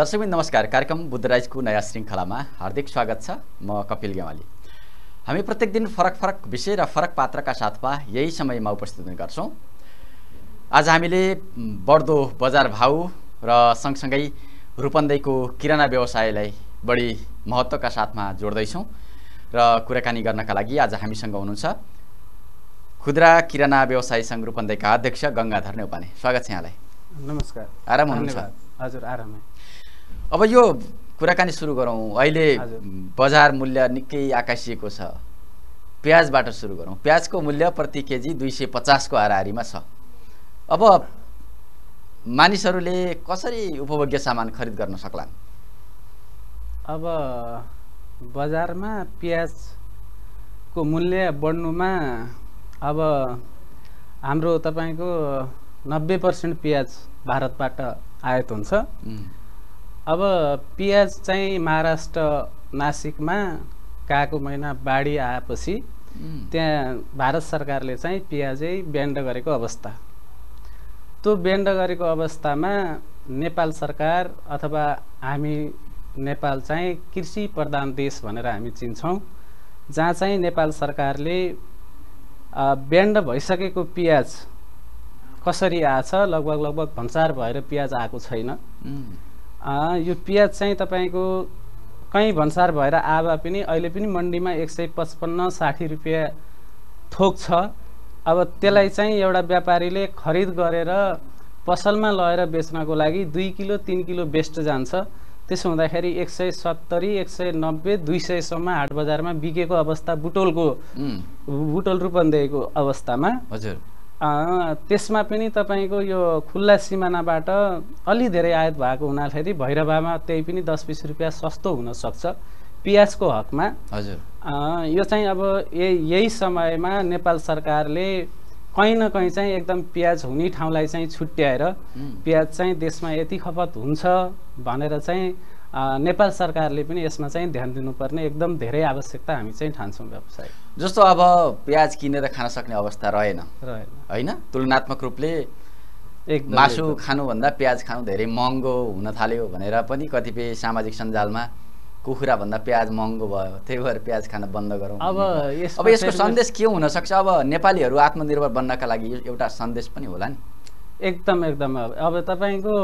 दर्शकबिन नमस्कार। कार्यक्रम बुद्धराजको नयाँ श्रृङ्खलामा हार्दिक स्वागत छ। म कपिल ग्यावाली। हामी प्रत्येक दिन फरक विषय र फरक पात्रका साथमा यही समयमा उपस्थित हुने गर्छौँ। आज हामीले बढ्दो बजार भाउ र सँगसँगै रूपन्देहीको किराना व्यवसायलाई बढी महत्त्वका साथमा जोड्दैछौँ र कुराकानी गर्नका लागि आज हामीसँग हुनुहुन्छ खुद्रा किराना व्यवसायी सङ्घ रूपन्देहीका अध्यक्ष गङ्गाधर नेउपाने। स्वागत छ यहाँलाई। नमस्कार। आराम हुनुहुन्छ? हजुर आरामै। अब यो कुराकानी सुरु गरौँ। अहिले बजार मूल्य निकै आकाशिएको छ। प्याजबाट सुरु गरौँ। प्याजको मूल्य प्रति केजी 250 को हाराहारीमा छ। अब मानिसहरूले कसरी उपभोग्य सामान खरिद गर्न सक्लान्? अब बजारमा प्याजको मूल्य बढ्नुमा अब हाम्रो तपाईको 90% प्याज भारतबाट आयात हुन्छ। अब प्याज चाहिँ महाराष्ट्र नासिकमा कागको महिना बाढी आएपछि त्यहाँ भारत सरकारले चाहिँ प्याजै ब्यान्ड गरेको अवस्था। त्यो ब्यान्ड गरेको अवस्थामा नेपाल सरकार अथवा हामी नेपाल चाहिँ कृषि प्रधान देश भनेर हामी चिन्छौँ, जहाँ चाहिँ नेपाल सरकारले ब्यान्ड भइसकेको प्याज कसरी आछ लगभग भन्सार भएर प्याज आएको छैन। यो प्याज चाहिँ तपाईको कहीँ भन्सार भएर आवा पनि अहिले पनि मन्डीमा 155-60 रुपियाँ थोक छ। अब त्यसलाई चाहिँ एउटा व्यापारीले खरिद गरेर पसलमा लगेर बेच्नको लागि 2 किलो 3 किलो बेस्ट जान्छ। त्यसो हुँदाखेरि 170, 190, 200 सम्म हाट बजारमा बिकेको अवस्था बुटोल रूपन्देहीको अवस्थामा। हजुर। त्यसमा पनि तपाईको यो खुल्ला सिमानाबाट अलि धेरै आयात भएको हुनाले भैरवामा त्यही पनि 10-20 रुपियाँ सस्तो हुन सक्छ प्याजको हकमा। हजुर। यो चाहिँ अब यही समयमा नेपाल सरकारले कहीँ न कहीँ चाहिँ एकदम प्याज हुने ठाउँलाई चाहिँ छुट्याएर प्याज चाहिँ देशमा यति खपत हुन्छ भनेर चाहिँ नेपाल सरकारले पनि यसमा चाहिँ ध्यान दिनुपर्ने एकदम धेरै आवश्यकता हामी चाहिँ ठान्छौँ। व्यवसाय जस्तो अब प्याज किनेर खान सक्ने अवस्था रहेन हैन? तुलनात्मक रूपले मासु खानुभन्दा प्याज खानु धेरै महँगो हुन थाल्यो भनेर पनि कतिपय सामाजिक सञ्जालमा कुखुरा भन्दा प्याज महँगो भयो, त्यही भएर प्याज खान बन्द गरौँ। अब यसको सन्देश के हुन सक्छ? अब नेपालीहरू आत्मनिर्भर बन्नका लागि एउटा सन्देश पनि होला नि। एकदम अब तपाईको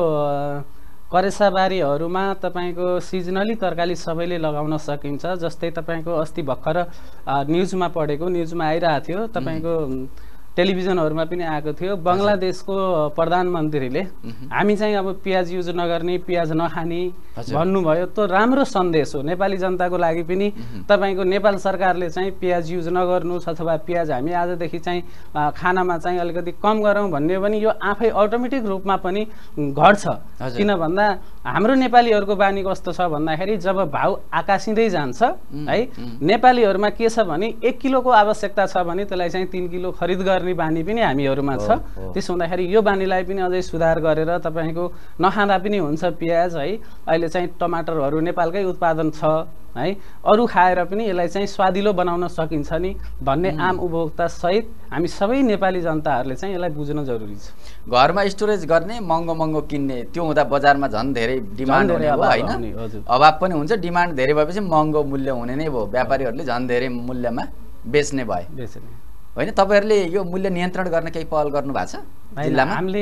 करेसाबारीहरूमा तपाईको सिजनली तरकारी सबैले लगाउन सकिन्छ। जस्तै तपाईको अस्ति भर्खर न्युजमा पढेको, न्युजमा आइरहेको थियो, तपाईको टेलिभिजनहरूमा पनि आएको थियो, बङ्गलादेशको प्रधानमन्त्रीले हामी चाहिँ अब प्याज युज नगर्ने, प्याज नखाने भन्नुभयो। त्यो राम्रो सन्देश हो नेपाली जनताको लागि पनि। तपाईको नेपाल सरकारले चाहिँ प्याज युज नगर्नुहोस् अथवा प्याज हामी आजदेखि चाहिँ खानामा चाहिँ अलिकति कम गरौँ भन्ने पनि यो आफै अटोमेटिक रूपमा पनि घट्छ। किन भन्दा हाम्रो नेपालीहरूको बानी कस्तो छ भन्दाखेरि जब भाउ आकाशिँदै जान्छ है, नेपालीहरूमा के छ भने 1 किलोको आवश्यकता छ भने त्यसलाई चाहिँ 3 किलो खरिद गर्ने बानी पनि हामीहरूमा छ। त्यसो हुँदाखेरि यो बानीलाई पनि अझै सुधार गरेर तपाईको नखाँदा पनि हुन्छ प्याज है। अहिले चाहिँ टमाटरहरू नेपालकै उत्पादन छ है, अरू खाएर पनि यसलाई चाहिँ स्वादिलो बनाउन सकिन्छ नि भन्ने आम उपभोक्ता सहित हामी सबै नेपाली जनताहरूले चाहिँ यसलाई बुझ्न जरुरी छ। घरमा स्टोरेज गर्ने, महँगो किन्ने, त्यो हुँदा बजारमा झन् धेरै डिमान्ड हुने हो हैन? अभाव पनि हुन्छ, डिमान्ड धेरै भएपछि महँगो मूल्य हुने नै भयो, व्यापारीहरूले झन् धेरै मूल्यमा बेच्ने भए होइन? तपाईहरुले यो मूल्य नियन्त्रण गर्न केही पहल गर्नु भएको छ जिल्लामा? हामीले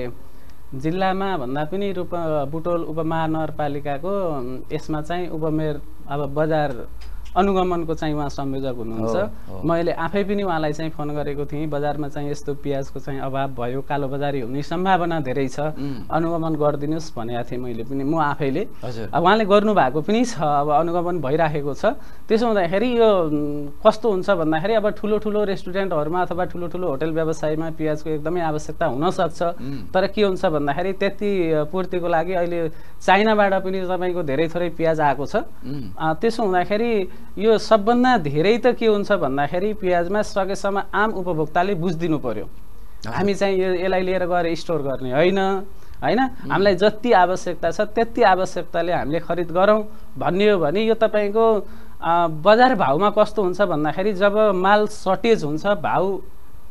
जिल्लामा भन्दा पनि बुटोल उपमहानगरपालिकाको यसमा चाहिँ उपमेयर अब बजार अनुगमनको चाहिँ उहाँ संयोजक हुनुहुन्छ। मैले आफै पनि उहाँलाई चाहिँ फोन गरेको थिएँ, बजारमा चाहिँ यस्तो प्याजको चाहिँ अभाव भयो, कालो बजारी हुने सम्भावना धेरै छ, अनुगमन गरिदिनुहोस् भनेको थिएँ मैले पनि, म आफैले। अब उहाँले गर्नुभएको पनि छ, अब अनुगमन भइराखेको छ। त्यसो हुँदाखेरि यो कस्तो हुन्छ भन्दाखेरि अब ठुलो रेस्टुरेन्टहरूमा अथवा ठुलो होटल व्यवसायमा प्याजको एकदमै आवश्यकता हुनसक्छ। तर के हुन्छ भन्दाखेरि त्यति पूर्तिको लागि अहिले चाइनाबाट पनि तपाईँको धेरै थोरै प्याज आएको छ। त्यसो हुँदाखेरि यो सबभन्दा धेरै त के हुन्छ भन्दाखेरि प्याजमा सकेसम्म आम उपभोक्ताले बुझिदिनु पर्यो, हामी चाहिँ यसलाई लिएर गएर स्टोर गर्ने होइन, हामीलाई जति आवश्यकता छ त्यति आवश्यकताले हामीले खरिद गरौँ भन्ने हो भने यो तपाईँको बजार भाउमा कस्तो हुन्छ भन्दाखेरि जब माल सर्टेज हुन्छ, भाउ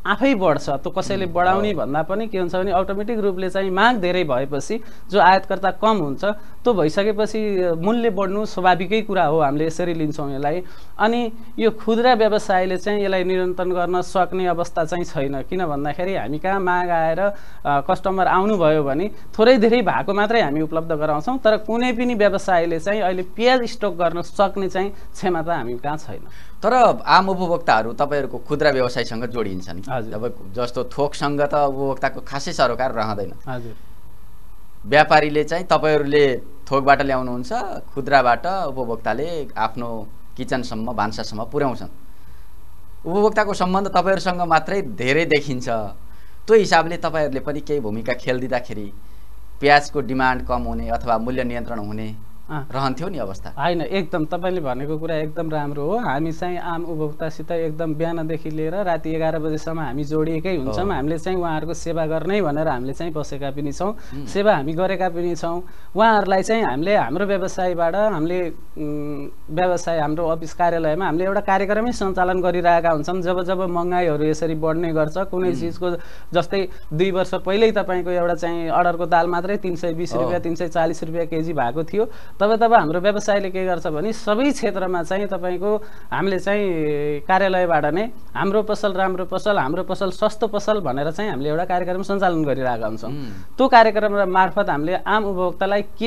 आफै बढ्छ। त्यो कसैले बढाउने भन्दा पनि के हुन्छ भने अटोमेटिक रूपले चाहिँ माग धेरै भएपछि जो आयातकर्ता कम हुन्छ त्यो भइसकेपछि मूल्य बढ्नु स्वाभाविकै कुरा हो, हामीले यसरी लिन्छौँ यसलाई। अनि यो खुद्रा व्यवसायले चाहिँ यसलाई नियन्त्रण गर्न सक्ने अवस्था चाहिँ छैन। किन भन्दाखेरि हामी कहाँ माग आएर कस्टमर आउनुभयो भने थोरै धेरै भएको मात्रै हामी उपलब्ध गराउँछौँ, तर कुनै पनि व्यवसायले चाहिँ अहिले प्याज स्टक गर्न सक्ने चाहिँ क्षमता हामी कहाँ छैन। तर आम उपभोक्ताहरू तपाईँहरूको खुद्रा व्यवसायसँग जोडिन्छन्। अब जस्तो थोकसँग त उपभोक्ताको खासै सरोकार रहँदैन। हजुर, व्यापारीले चाहिँ तपाईँहरूले थोकबाट ल्याउनुहुन्छ, खुद्राबाट उपभोक्ताले आफ्नो किचनसम्म भान्सासम्म पुर्याउँछन्। उपभोक्ताको सम्बन्ध तपाईँहरूसँग मात्रै धेरै देखिन्छ। त्यो हिसाबले तपाईँहरूले पनि केही भूमिका खेलिदिँदाखेरि प्याजको डिमान्ड कम हुने अथवा मूल्य नियन्त्रण हुने रहन्थ्यो नि अवस्था? होइन, एकदम तपाईँले भनेको कुरा एकदम राम्रो हो। हामी चाहिँ आम उपभोक्तासित एकदम बिहानदेखि लिएर राति 11 बजेसम्म हामी जोडिएकै हुन्छौँ। हामीले चाहिँ उहाँहरूको सेवा गर्नै भनेर हामीले चाहिँ बसेका पनि छौँ, सेवा हामी गरेका पनि छौँ। उहाँहरूलाई चाहिँ हामीले हाम्रो व्यवसायबाट हामीले व्यवसाय हाम्रो अफिस कार्यालयमा हामीले एउटा कार्यक्रमै सञ्चालन गरिरहेका हुन्छौँ। जब जब महँगाइहरू यसरी बढ्ने गर्छ, कुनै चिजको जस्तै 2 वर्ष पहिल्यै तपाईँको एउटा चाहिँ अर्डरको दाल मात्रै 320 रुपियाँ 340 रुपियाँ केजी भएको थियो। तब हाम्रो व्यवसायले के गर्छ भने सबै क्षेत्रमा चाहिँ तपाईँको हामीले चाहिँ कार्यालयबाट नै हाम्रो पसल राम्रो पसल, हाम्रो पसल सस्तो पसल भनेर चाहिँ हामीले एउटा कार्यक्रम सञ्चालन गरिरहेका हुन्छौँ। त्यो कार्यक्रम मार्फत हामीले आम उपभोक्तालाई के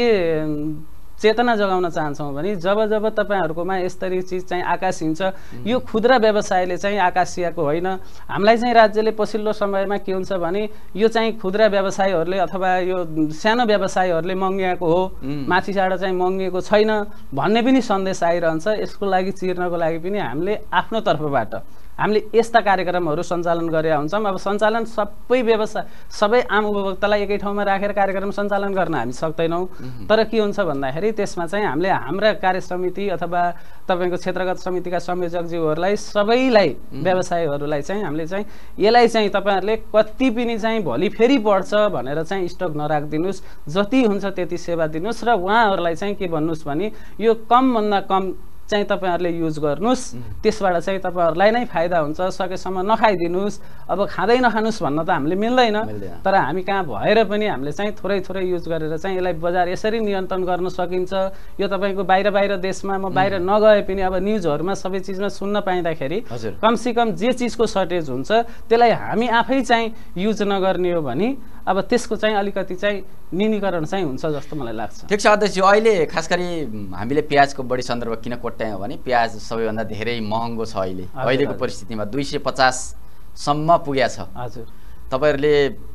चेतना जगाउन चाहन्छौँ भने जब जब तपाईँहरूकोमा यस्तरी चिज चाहिँ आकाशिन्छ, यो खुद्रा व्यवसायले चाहिँ आकाशिएको होइन। हामीलाई चाहिँ राज्यले पछिल्लो समयमा के हुन्छ भने यो चाहिँ खुद्रा व्यवसायहरूले अथवा यो सानो व्यवसायहरूले मँगिएको हो, माथिबाट चाहिँ मँगिएको छैन भन्ने पनि सन्देश आइरहन्छ। यसको लागि चिर्नको लागि पनि हामीले आफ्नो तर्फबाट हामीले यस्ता कार्यक्रमहरू सञ्चालन गरेका हुन्छौँ। अब सञ्चालन सबै व्यवसाय सबै आम उपभोक्तालाई एकै ठाउँमा राखेर कार्यक्रम सञ्चालन गर्न हामी सक्दैनौँ। तर के हुन्छ भन्दाखेरि त्यसमा चाहिँ हामीले हाम्रा कार्य समिति अथवा तपाईँको क्षेत्रगत समितिका संयोजकज्यूहरूलाई सबैलाई व्यवसायीहरूलाई चाहिँ हामीले चाहिँ यसलाई चाहिँ तपाईँहरूले कति पनि चाहिँ भोलि फेरि बढ्छ भनेर चाहिँ स्टक नराखिदिनुहोस्, जति हुन्छ त्यति सेवा दिनुहोस् र उहाँहरूलाई चाहिँ के भन्नुहोस् भने यो कमभन्दा कम चाहिँ तपाईँहरूले युज गर्नुहोस्, त्यसबाट चाहिँ तपाईँहरूलाई नै फाइदा हुन्छ। सकेसम्म नखाइदिनुहोस्, अब खाँदै नखानुहोस् भन्न त हामीले मिल्दैन, तर हामी कहाँ भएर पनि हामीले चाहिँ थोरै थोरै युज गरेर चाहिँ यसलाई बजार यसरी नियन्त्रण गर्न सकिन्छ। यो तपाईँको बाहिर देशमा म बाहिर नगए पनि अब न्युजहरूमा सबै चिजमा सुन्न पाइँदाखेरि कमसेकम जे चिजको सर्टेज हुन्छ त्यसलाई हामी आफै चाहिँ युज नगर्ने हो भने अब त्यसको चाहिँ अलिकति चाहिँ न्यूनीकरण चाहिँ हुन्छ जस्तो मलाई लाग्छ। ठिक छ अध्यक्ष, अहिले खास गरी हामीले प्याजको बढी सन्दर्भ किन कोट्यायौँ भने प्याज सबैभन्दा धेरै महँगो छ अहिलेको परिस्थितिमा 250 सम्म पुगेको छ। हजुर, तपाईँहरूले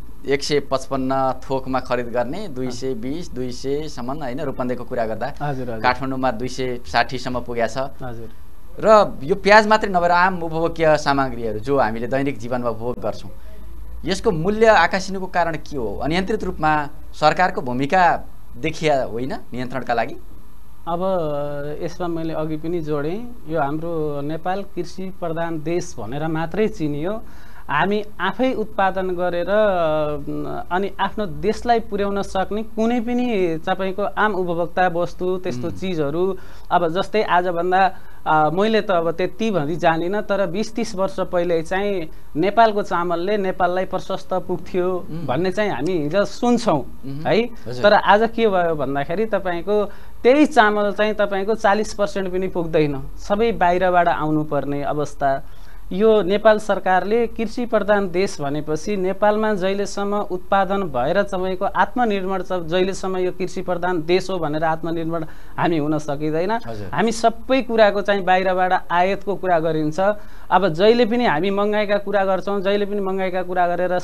155 थोकमा खरिद गर्ने 220 200 सम्म होइन, रूपन्देहीको कुरा गर्दा काठमाडौँमा 260 सम्म पुगेको छ। हजुर, र यो प्याज मात्रै नभएर आम उपभोग्य सामग्रीहरू जो हामीले दैनिक जीवनमा उपभोग गर्छौँ यसको मूल्य आकाशिनुको कारण के हो? अनियन्त्रित रूपमा सरकारको भूमिका देखिया होइन नियन्त्रणका लागि? अब यसमा मैले अघि पनि जोडेँ, यो हाम्रो नेपाल कृषि प्रधान देश भनेर मात्रै चिनियो। हामी आफै उत्पादन गरेर अनि आफ्नो देशलाई पुर्याउन सक्ने कुनै पनि तपाईँको आम उपभोक्ता वस्तु त्यस्तो चिजहरू अब जस्तै आजभन्दा मैले त अब त्यति भनी जानिनँ, तर 20-30 वर्ष पहिले चाहिँ नेपालको चामलले नेपाललाई प्रशस्त पुग्थ्यो भन्ने चाहिँ हामी हिजो सुन्छौँ है। तर आज के भयो भन्दाखेरि तपाईँको त्यही चामल चाहिँ तपाईँको 40% पनि पुग्दैन, सबै बाहिरबाट आउनुपर्ने अवस्था। यो नेपाल सरकारले कृषि प्रधान देश भनेपछि नेपालमा जहिलेसम्म उत्पादन भएर तपाईँको आत्मनिर्भर छ, जहिलेसम्म यो कृषि प्रधान देश हो भनेर आत्मनिर्भर हामी हुन सकिँदैन। हामी सबै कुराको चाहिँ बाहिरबाट आयातको कुरा गरिन्छ। अब जहिले पनि हामी महँगाइका कुरा गर्छौँ, जहिले पनि महँगाइका कुरा गरेर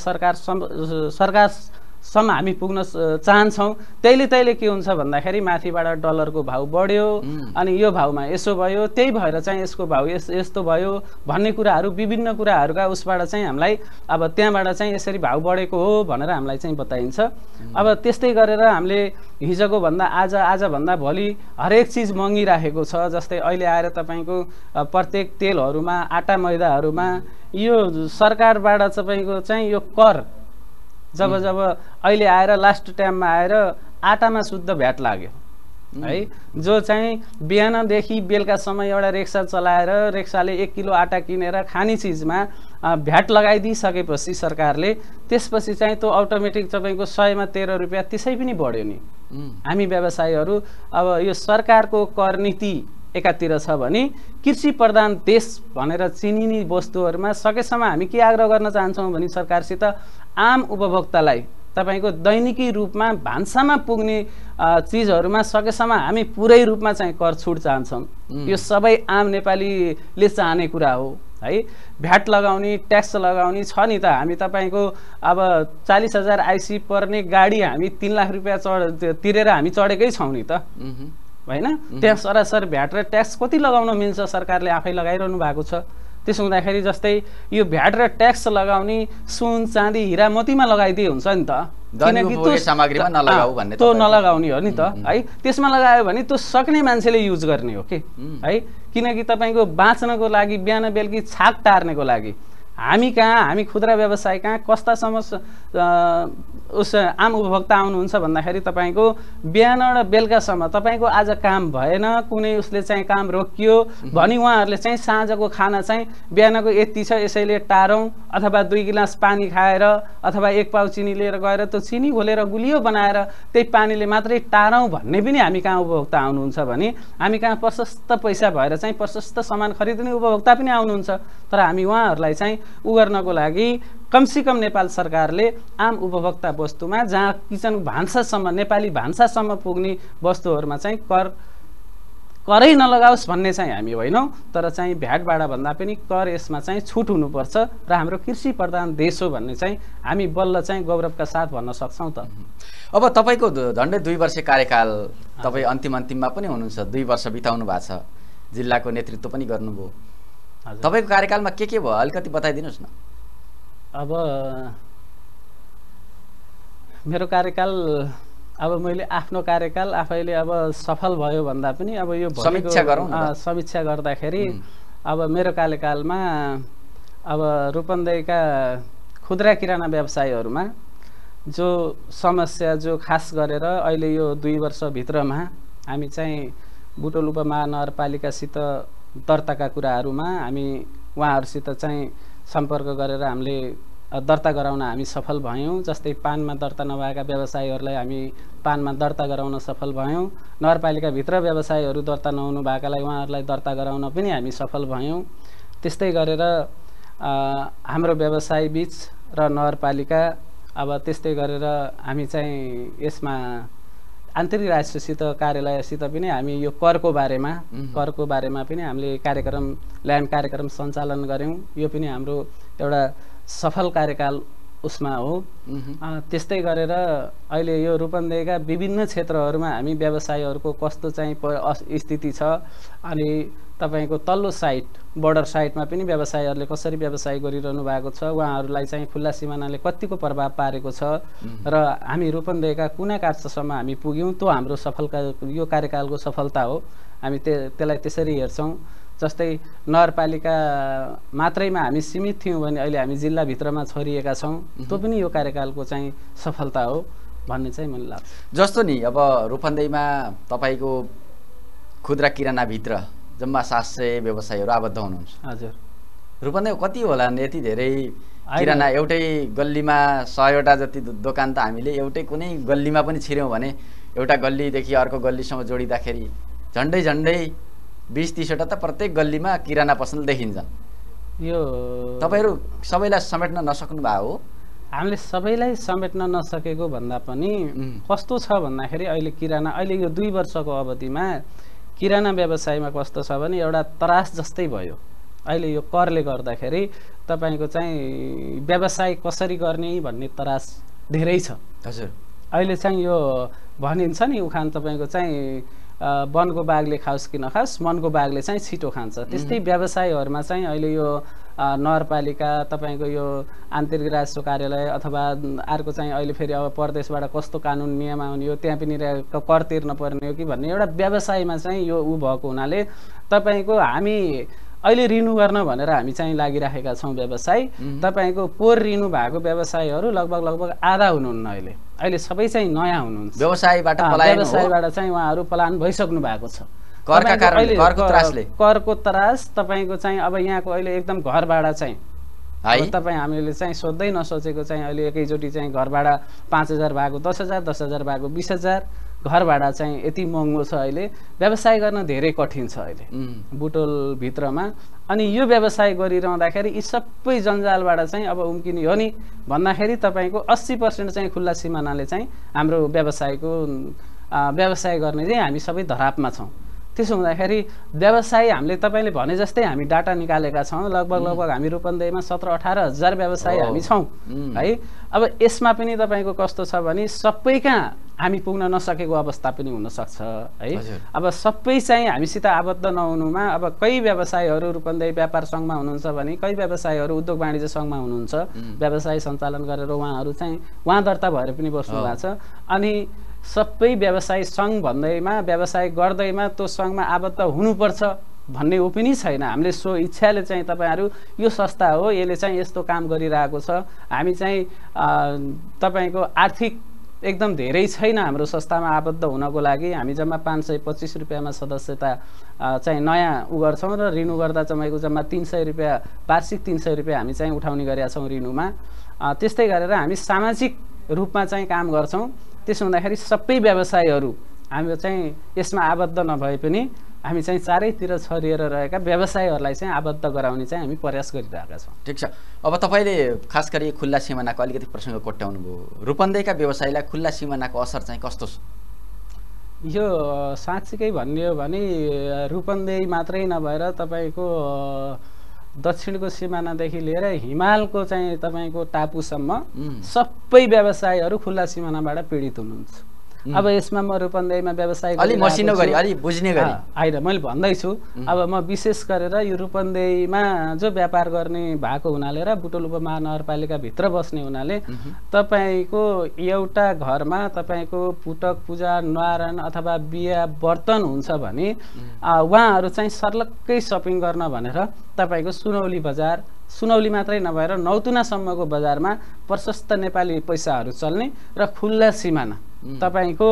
सरकारसम्म हामी पुग्न चाहन्छौँ। तैले के हुन्छ भन्दाखेरि माथिबाट डलरको भाउ बढ्यो अनि यो भाउमा यसो भयो, त्यही भएर चाहिँ यसको भाउ यस्तो भयो भन्ने कुराहरू विभिन्न कुराहरूका उसबाट चाहिँ हामीलाई अब त्यहाँबाट चाहिँ यसरी भाउ बढेको हो भनेर हामीलाई चाहिँ बताइन्छ। अब त्यस्तै गरेर हामीले हिजोको भन्दा आजभन्दा भोलि हरेक चिज महँगिराखेको छ। जस्तै अहिले आएर तपाईँको प्रत्येक तेलहरूमा आटा मैदाहरूमा यो सरकारबाट तपाईँको चाहिँ यो कर जब अहिले आएर लास्ट टाइममा आएर आटामा शुद्ध भ्याट लाग्यो है, जो चाहिँ बिहानदेखि बेलुकासम्म एउटा रिक्सा चलाएर रिक्साले 1 किलो आटा किनेर खाने चिजमा भ्याट लगाइदिइसकेपछि सरकारले त्यसपछि चाहिँ त्यो अटोमेटिक तपाईँको 100 मा 13 रुपियाँ त्यसै पनि बढ्यो नि। हामी व्यवसायीहरू अब यो सरकारको कर नीति एकातिर छ भने कृषि प्रधान देश भनेर चिनिने वस्तुहरूमा सकेसम्म हामी के आग्रह गर्न चाहन्छौँ भने सरकारसित आम उपभोक्तालाई तपाईको दैनिकी रूपमा भान्सामा पुग्ने चीजहरुमा सकेसम्म हामी पुरै रूपमा चाहिँ कर छुट चाहन्छौँ। यो सबै आम नेपालीले चाहने कुरा हो है। भ्याट लगाउने ट्याक्स लगाउने छ नि त। हामी तपाईको अब 40,000 आइसी पर्ने गाडी हामी 3 लाख रुपैयाँ तिरेर हामी चढेकै छौं नि त हैन। त्यहाँ सरासर भ्याट र ट्याक्स कति लगाउन मिल्छ सरकारले आफै लगाइरहनु भएको छ। त्यसो हुँदाखेरि जस्तै यो भ्याट र ट्याक्स लगाउने सुन चाँदी हिरा मोतीमा लगाइदिए हुन्छ नि त। किनकि त्यो सामग्रीमा नलगाऊ भन्ने त्यो नलगाउने हो नि त है। त्यसमा लगायो भने त्यो सक्ने मान्छेले युज गर्ने हो के है। किनकि तपाईको बाँच्नको लागि बिहान बेलुकी छाक टार्नेको लागि हामी खुद्रा व्यवसाय कहाँ कस्तासम्म उस आम उपभोक्ता आउनुहुन्छ भन्दाखेरि तपाईको बिहान र बेलुकासम्म तपाईको आज काम भएन, कुनै उसले चाहिँ काम रोकियो भनी उहाँहरूले चाहिँ साँझको खाना चाहिँ बिहानको यति छ यसैले टारौँ अथवा 2 गिलास पानी खाएर अथवा 1 पाउ चिनी लिएर गएर त्यो चिनी घोलेर गुलियो बनाएर त्यही पानीले मात्रै टारौँ भन्ने पनि हामी कहाँ उपभोक्ता आउनुहुन्छ भने हामी कहाँ प्रशस्त पैसा भएर चाहिँ प्रशस्त सामान खरिद्ने उपभोक्ता पनि आउनुहुन्छ। तर हामी उहाँहरूलाई चाहिँ उ गर्नको लागि कमसेकम नेपाल सरकारले आम उपभोक्ता वस्तुमा जहाँ किचन भान्सासम्म नेपाली भान्सासम्म पुग्ने वस्तुहरूमा चाहिँ करै नलगाओस् भन्ने चाहिँ हामी होइनौँ। तर चाहिँ भ्याटबाट भन्दा पनि कर यसमा चाहिँ छुट हुनुपर्छ र हाम्रो कृषि प्रधान देश हो भन्ने चाहिँ हामी बल्ल चाहिँ गौरवका साथ भन्न सक्छौँ त। अब तपाईको झन्डै 2 वर्ष कार्यकाल तपाई अन्तिममा पनि हुनुहुन्छ। 2 वर्ष बिताउनु भएको छ, जिल्लाको नेतृत्व पनि गर्नुभयो। तपाईको कार्यकालमा के भयो अलिकति बताइदिनुस् न। अब मेरो कार्यकाल अब मैले आफ्नो कार्यकाल आफैले अब सफल भयो भन्दा पनि अब यो समीक्षा गरौँ न। समीक्षा गर्दाखेरि अब मेरो कार्यकालमा अब रूपन्देहीका खुद्रा किराना व्यवसायीहरुमा जो समस्या जो खास गरेर अहिले यो 2 वर्ष भित्रमा हामी चाहिँ बुटवल उपमहानगरपालिकासित दर्ताका कुराहरुमा हामी उहाँहरुसित चाहिँ सम्पर्क गरेर हामीले दर्ता गराउन हामी सफल भयौं। जस्तै पानमा दर्ता नभएका व्यवसायीहरुलाई हामी पानमा दर्ता गराउन सफल भयौं। नगरपालिका भित्र व्यवसायीहरु दर्ता नहुनु भएकालाई उहाँहरुलाई दर्ता गराउन पनि हामी सफल भयौं। त्यस्तै गरेर हाम्रो व्यवसाय बीच र नगरपालिका अब त्यस्तै गरेर हामी चाहिँ यसमा आन्तरिक राजस्वसित कार्यालयसित पनि हामी यो करको बारेमा पनि हामीले ल्यान्ड कार्यक्रम सञ्चालन गर्यौं। यो पनि हाम्रो एउटा सफल कार्यकाल उसमा हो। त्यस्तै गरेर अहिले यो रूपन्देहीका विभिन्न क्षेत्रहरुमा हामी व्यवसायीहरुको कस्तो चाहिँ स्थिति छ अनि तपाईको तल्लो साइड बर्डर साइडमा पनि व्यवसायीहरुले कसरी व्यवसाय गरिरहनु भएको छ, उहाँहरुलाई चाहिँ खुल्ला सिमानाले कतिको प्रभाव पारेको छ र हामी रूपन्देहीका कुना काठसम्म हामी पुग्यौं। त्यो हाम्रो यो कार्यकालको सफलता हो। हामी त्यसलाई त्यसरी हेर्छौं। जस्तै नगरपालिका मात्रैमा हामी सीमित थियौं भने अहिले हामी जिल्ला भित्रमा छरिएका छौं। त्यो पनि यो कार्यकालको चाहिँ सफलता हो भन्ने चाहिँ मलाई लाग्छ। जस्तो नि अब रूपन्देहीमा तपाईको खुद्रा किराना भित्र जम्मा 700 व्यवसायीहरु आबद्ध हुनुहुन्छ। हजुर। रूपन्देही कति होला यति धेरै किराना एउटै गल्लीमा 100 वटा जति दोकान त हामीले एउटै कुनै गल्लीमा पनि छिर्यौं भने एउटा गल्लीदेखि अर्को गल्लीसम्म जोडिदाखेरि झन्डै 20-30 वटा त प्रत्येक गल्लीमा किराना पसल देखिन्छन्। यो तपाईहरु सबैलाई समेट्न नसक्नु भएको हो। हामीले सबैलाई समेट्न नसकेको भन्दा पनि कस्तो छ भन्दाखेरि अहिले यो 2 वर्षको अवधिमा किराना व्यवसायमा कस्तो छ भने एउटा त्रास जस्तै भयो। अहिले यो करले गर्दाखेरि तपाईको चाहिँ व्यवसाय कसरी गर्ने भन्ने त्रास धेरै छ। हजुर। अहिले चाहिँ यो भनिन्छ नि उखान तपाईको चाहिँ वनको बाघले खाओस् कि नखाओस् मनको बाघले चाहिँ छिटो खान्छ। त्यस्तै व्यवसायहरुमा चाहिँ अहिले यो नगरपालिका तपाईको यो आन्तरिक राजस्व कार्यालय अथवा अर्को चाहिँ अहिले फेरि अब प्रदेशबाट कस्तो कानुन नियम आउने हो त्यहाँ पनि कर तिर्न पर्ने हो कि भन्ने एउटा व्यवसायमा चाहिँ यो भएको हुनाले तपाईको हामी अहिले रिन्यु गर्न भनेर हामी चाहिँ लागिराखेका छौं। व्यवसाय तपाईको पोहोर रिन्यु भएको व्यवसायहरु लगभग आधा हुनुहुन्न अहिले। अहिले सबै चाहिँ नयाँ हुनुहुन्छ, व्यवसायबाट पलायन हो, व्यवसायबाट चाहिँ उहाँहरू पलायन भइसक्नु भएको छ। करका कारणले, करको त्रासले, करको त्रास तपाईको चाहिँ अब यहाँको अहिले एकदम घर भाडा चाहिँ है तपाईँ हामीले चाहिँ सोध्दै नसोचेको चाहिँ अहिले एकैचोटि चाहिँ घर भाडा 5,000 भएको 10,000, 10,000 भएको 20,000, घर भाडा चाहिँ यति महँगो छ। अहिले व्यवसाय गर्न धेरै कठिन छ अहिले बुटोल भित्रमा। अनि यो व्यवसाय गरिरहँदाखेरि यी सबै जन्जालबाट चाहिँ अब उम्किने हो नि भन्दाखेरि तपाईँको 80% चाहिँ खुल्ला सिमानाले चाहिँ हाम्रो व्यवसाय गर्ने चाहिँ हामी सबै धरापमा छौँ। त्यसो हुँदाखेरि व्यवसाय हामीले तपाईँले भने जस्तै हामी डाटा निकालेका छौँ, लगभग हामी रूपन्देहीमा 17-18 हजार व्यवसाय हामी छौँ है। अब यसमा पनि तपाईँको कस्तो छ भने सबै कहाँ हामी पुग्न नसकेको अवस्था पनि हुनसक्छ है। अब सबै चाहिँ हामीसित आबद्ध नहुनुमा अब कई व्यवसायहरू रूपन्देही व्यापार सङ्घमा हुनुहुन्छ भने कई व्यवसायहरू उद्योग वाणिज्य सङ्घमा हुनुहुन्छ, व्यवसाय सञ्चालन गरेर उहाँहरू चाहिँ उहाँ दर्ता भएर पनि बस्नु भएको छ। अनि सबै व्यवसाय सङ्घ भन्दैमा व्यवसाय गर्दैमा त्यो सङ्घमा आबद्ध हुनुपर्छ भन्ने हो पनि छैन। हामीले सो इच्छाले चाहिँ तपाईँहरू यो संस्था हो, यसले चाहिँ यस्तो काम गरिरहेको छ, हामी चाहिँ तपाईँको आर्थिक एकदम धेरै छैन हाम्रो संस्थामा आबद्ध हुनको लागि। हामी जम्मा 525 रुपियाँमा सदस्यता चाहिँ नयाँ गर्छौँ र रिन्यू गर्दा तपाईँको जम्मा 300 रुपियाँ, वार्षिक 300 रुपियाँ हामी चाहिँ उठाउने गरेका छौँ रिन्यूमा। त्यस्तै गरेर हामी सामाजिक रूपमा चाहिँ काम गर्छौँ। त्यसो हुँदाखेरि सबै व्यवसायहरू हामी चाहिँ यसमा आबद्ध नभए पनि हामी चाहिँ चारैतिर छरिएर रहेका व्यवसायहरूलाई चाहिँ आबद्ध गराउने चाहिँ हामी प्रयास गरिरहेका छौँ। ठिक छ। अब तपाईँले खास गरी खुल्ला सिमानाको अलिकति प्रसङ्ग कोट्याउनु भयो, रूपन्देहीका व्यवसायलाई खुल्ला सिमानाको असर चाहिँ कस्तो छ? यो साँच्चीकै भन्ने हो भने रूपन्देही मात्रै नभएर तपाईँको दक्षिणको सिमानादेखि लिएर हिमालको चाहिँ तपाईँको टापुसम्म सबै व्यवसायहरू खुल्ला सिमानाबाट पीडित हुनुहुन्छ। अब यसमा म रूपन्देहीमा व्यवसाय अलि मसिनो गरी अलि बुझ्ने गरी होइन मैले भन्दैछु। अब म विशेष गरेर यो रूपन्देहीमा जो व्यापार गर्ने भएको हुनाले र बुटोल उपमहानगरपालिकाभित्र बस्ने हुनाले तपाईँको एउटा घरमा तपाईँको पुटक पूजा न्वारण अथवा बिहा वर्तन हुन्छ भने उहाँहरू चाहिँ सर्लक्कै सपिङ गर्न भनेर तपाईँको सुनौली बजार, सुनौली मात्रै नभएर नौतुनासम्मको बजारमा प्रशस्त नेपाली पैसाहरू चल्ने र खुल्ला सिमाना तपाईँको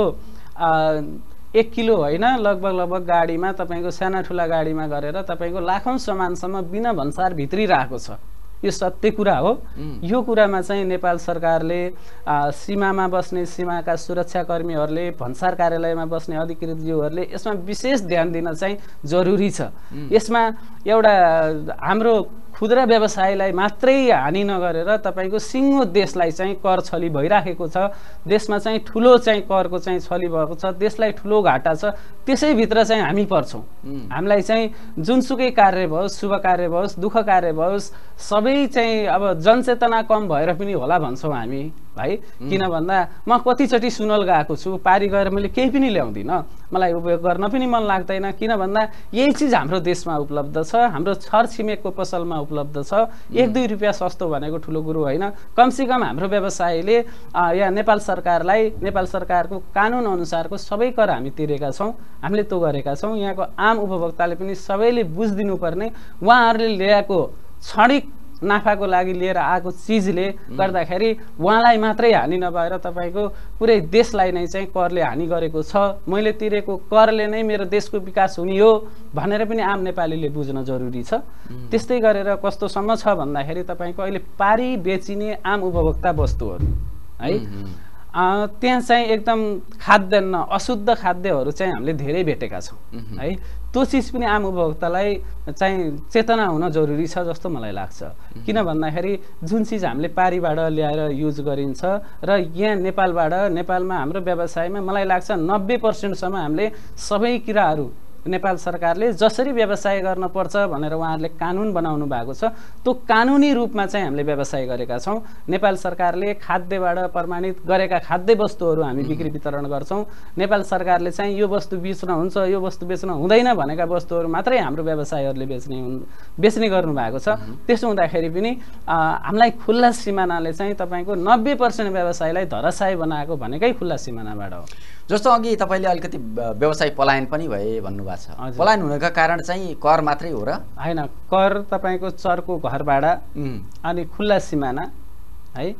1 किलो होइन लगभग गाडीमा तपाईँको साना ठुला गाडीमा गरेर तपाईँको लाखौँ सामानसम्म बिना भन्सार भित्रिरहेको छ। यो सत्य कुरा हो। यो कुरामा चाहिँ नेपाल सरकारले सीमामा बस्ने सीमाका सुरक्षाकर्मीहरूले भन्सार कार्यालयमा बस्ने अधिकृतज्यूहरूले यसमा विशेष ध्यान दिन चाहिँ जरुरी छ। यसमा एउटा हाम्रो खुद्रा व्यवसायलाई मात्रै हानि नगरेर तपाईँको सिङ्गो देशलाई चाहिँ कर छली भइराखेको छ, देशमा चाहिँ ठुलो चाहिँ करको चाहिँ छली भएको छ, देशलाई ठुलो घाटा छ, त्यसैभित्र चाहिँ हामी पर्छौँ। हामीलाई चाहिँ जुनसुकै कार्य भओस्, शुभ कार्य भओस्, दुःख कार्य भओस्, सबै चाहिँ अब जनचेतना कम भएर पनि होला भन्छौँ हामी है। किन भन्दा म कतिचोटि सुनल गएको छु, पारी गएर मैले केही पनि ल्याउँदिनँ, मलाई उपयोग गर्न पनि मन लाग्दैन। किन भन्दा यही चिज हाम्रो देशमा उपलब्ध छ, हाम्रो छरछिमेकको पसलमा उपलब्ध छ। 1-2 रुपियाँ सस्तो भनेको ठुलो कुरो होइन। कमसेकम हाम्रो व्यवसायले या नेपाल सरकारलाई, नेपाल सरकारको कानुन अनुसारको सबै कर हामी तिरेका छौँ, हामीले त्यो गरेका छौँ। यहाँको आम उपभोक्ताले पनि सबैले बुझिदिनु पर्ने, उहाँहरूले ल्याएको क्षणिक नाफाको लागि लिएर आएको चिजले गर्दाखेरि उहाँलाई मात्रै हानि नभएर तपाईँको पुरै देशलाई नै चाहिँ करले हानि गरेको छ। मैले तिरेको करले नै मेरो देशको विकास हुने हो भनेर पनि आम नेपालीले बुझ्न जरुरी छ। त्यस्तै गरेर कस्तोसम्म छ भन्दाखेरि तपाईँको अहिले पारी बेचिने आम उपभोक्ता वस्तुहरू है, त्यहाँ चाहिँ एकदम खाद्यान्न, अशुद्ध खाद्यहरू चाहिँ हामीले धेरै भेटेका छौँ है। त्यो चिज पनि आम उपभोक्तालाई चाहिँ चेतना हुन जरुरी छ जस्तो मलाई लाग्छ। किन भन्दाखेरि जुन चिज हामीले पारीबाट ल्याएर युज गरिन्छ र यहाँ नेपालमा हाम्रो व्यवसायमा मलाई लाग्छ 90% हामीले सबै किराहरू नेपाल सरकारले जसरी व्यवसाय गर्न पर्छ भनेर उहाँहरूले कानुन बनाउनु भएको छ, त्यो कानुनी रूपमा चाहिँ हामीले व्यवसाय गरेका छौँ। नेपाल सरकारले खाद्यबाट प्रमाणित गरेका खाद्य वस्तुहरू हामी बिक्री वितरण गर्छौँ। नेपाल सरकारले चाहिँ यो वस्तु बेच्न हुन्छ, यो वस्तु बेच्न हुँदैन भनेका वस्तुहरू मात्रै हाम्रो व्यवसायहरूले बेच्ने गर्नु भएको छ। त्यसो हुँदाखेरि पनि हामीलाई खुल्ला सिमानाले चाहिँ तपाईँको 90% व्यवसायलाई धराशायी बनाएको भनेकै खुल्ला सिमानाबाट हो। जस्तो अघि तपाईँले अलिकति व्यवसाय पलायन पनि भए भन्नुभएको छ, पलायन हुनुको कारण चाहिँ कर मात्रै हो र? होइन, कर तपाईँको चरको घर भाडा अनि खुल्ला सिमाना है,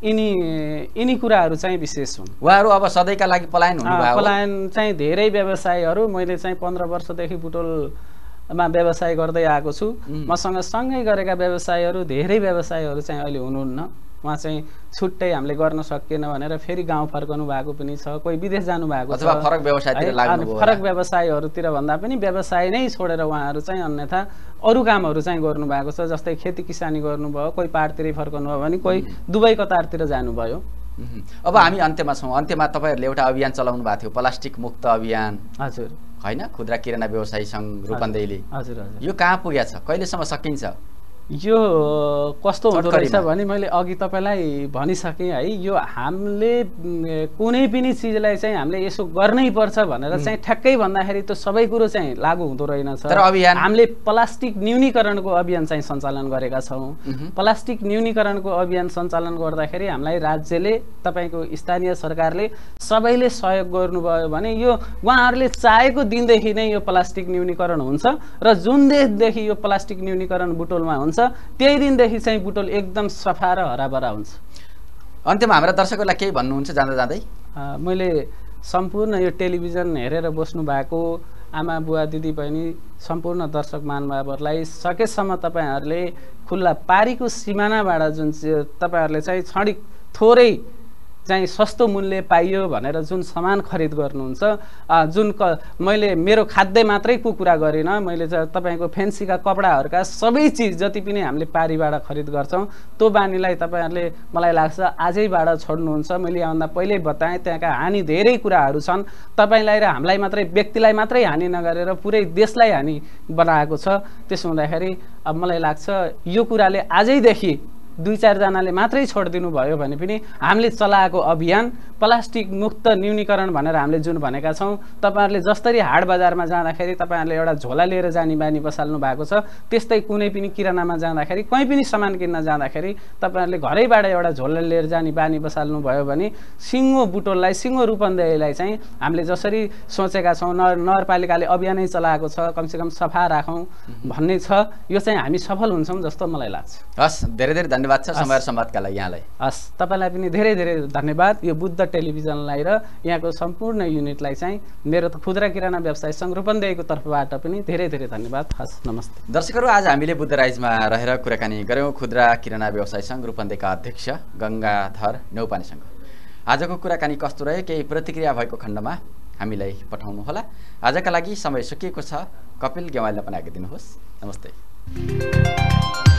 यिनी कुराहरू चाहिँ विशेष हुन्। उहाँहरू अब सधैँका लागि पलायन हुनुभयो? पलायन चाहिँ धेरै व्यवसायहरू, मैले चाहिँ 15 वर्षदेखि बुटोलमा व्यवसाय गर्दै आएको छु। मसँग सँगै गरेका व्यवसायहरू, धेरै व्यवसायहरू चाहिँ अहिले हुनुहुन्न। उहाँ चाहिँ छुट्टै हामीले गर्न सकिएन भनेर फेरि गाउँ फर्कनु भएको पनि छ, कोही विदेश जानुभएको छ, अथवा फरक व्यवसायतिर लाग्नुभयो। फरक व्यवसायहरूतिर भन्दा पनि व्यवसाय नै छोडेर उहाँहरू चाहिँ अन्यथा अरू कामहरू चाहिँ गर्नुभएको छ। जस्तै खेती किसानी गर्नुभयो, कोही पाहाडतिरै फर्कनु भयो भने कोही दुबई कतारतिर जानुभयो। अब हामी अन्त्यमा छौँ। अन्त्यमा तपाईँहरूले एउटा अभियान चलाउनु भएको थियो, प्लास्टिक मुक्त अभियान। हजुर, होइन? खुद्रा किराना व्यवसायी सङ्घ रूपन्देहीले। हजुर हजुर। यो कहाँ पुगेको छ? कहिलेसम्म सकिन्छ? यो कस्तो हुँदो रहेछ भने मैले अघि तपाईँलाई भनिसकेँ है, यो हामीले कुनै पनि चिजलाई चाहिँ हामीले यसो गर्नै पर्छ भनेर चाहिँ ठ्याक्कै भन्दाखेरि त्यो सबै कुरो चाहिँ लागू हुँदो रहेनछ। तर अभियान हामीले प्लास्टिक न्यूनीकरणको अभियान चाहिँ सञ्चालन गरेका छौँ। प्लास्टिक न्यूनीकरणको अभियान सञ्चालन गर्दाखेरि हामीलाई राज्यले, तपाईँको स्थानीय सरकारले सबैले सहयोग गर्नुभयो भने यो उहाँहरूले चाहेको दिनदेखि नै यो प्लास्टिक न्यूनीकरण हुन्छ र जुन दिनदेखि यो प्लास्टिक न्यूनीकरण बुटोलमा हुन्छ त्यही दिनदेखि चाहिँ बुटोल एकदम सफा र हराभरा हुन्छ। अन्त्यमा हाम्रा दर्शकहरूलाई केही भन्नुहुन्छ जाँदा जाँदै? मैले सम्पूर्ण यो टेलिभिजन हेरेर बस्नु भएको आमा बुवा दिदी बहिनी सम्पूर्ण दर्शक महानुभावहरूलाई सकेसम्म तपाईँहरूले खुल्ला पारीको सिमानाबाट जुन तपाईँहरूले चाहिँ छडिक थोरै चाहिँ सस्तो मूल्य पाइयो भनेर जुन सामान खरिद गर्नुहुन्छ, मैले मेरो खाद्य मात्रैको कुरा गरिनँ, मैले तपाईँको फेन्सीका कपडाहरूका सबै चिज जति पनि हामीले पारीबाट खरिद गर्छौँ त्यो बानीलाई तपाईँहरूले मलाई लाग्छ आजैबाट छोड्नुहुन्छ। मैले यहाँभन्दा पहिल्यै बताएँ त्यहाँका हानि धेरै कुराहरू छन्। तपाईँलाई र हामीलाई मात्रै, व्यक्तिलाई मात्रै हानि नगरेर पुरै देशलाई हानि बनाएको छ। त्यसो हुँदाखेरि अब मलाई लाग्छ यो कुराले आजैदेखि 2-4 जनाले मात्रै छोडिदिनु भयो भने पनि हामीले चलाएको अभियान प्लास्टिक मुक्त न्यूनीकरण भनेर हामीले जुन भनेका छौँ, तपाईँहरूले जसरी हाट बजारमा जाँदाखेरि तपाईँहरूले एउटा झोला लिएर जाने बानी बसाल्नु भएको छ, त्यस्तै कुनै पनि किरानामा जाँदाखेरि, कहीँ पनि सामान किन्न जाँदाखेरि तपाईँहरूले घरैबाट एउटा झोला लिएर जाने बानी बसाल्नु भयो भने सिङ्गो बुटोललाई, सिङ्गो रूपन्देहीलाई चाहिँ हामीले जसरी सोचेका छौँ, नगरपालिकाले अभियानै चलाएको छ, कमसेकम सफा राखौँ भन्ने छ, यो चाहिँ हामी सफल हुन्छौँ जस्तो मलाई लाग्छ। हस्, धेरै धेरै धन्यवाद छ समय र संवादका लागि यहाँलाई। हस्, तपाईँलाई पनि धेरै धेरै धन्यवाद। यो बुद्ध टेलिभिजनलाई र यहाँको सम्पूर्ण युनिटलाई चाहिँ मेरो खुद्रा किराना व्यवसाय सङ्घ रूपन्देहीको तर्फबाट पनि धेरै धेरै धन्यवाद। हस्, नमस्ते दर्शकहरू। आज हामीले बुद्ध राइजमा रहेर कुराकानी गऱ्यौँ खुद्रा किराना व्यवसाय सङ्घ रूपन्देहीका अध्यक्ष गङ्गाधर नेउपानेसँग। आजको कुराकानी कस्तो रह्यो, केही प्रतिक्रिया भएको खण्डमा हामीलाई पठाउनुहोला। आजका लागि समय सकिएको छ। कपिल ग्यावालीलाई पनि आज्ञा दिनुहोस्। नमस्ते।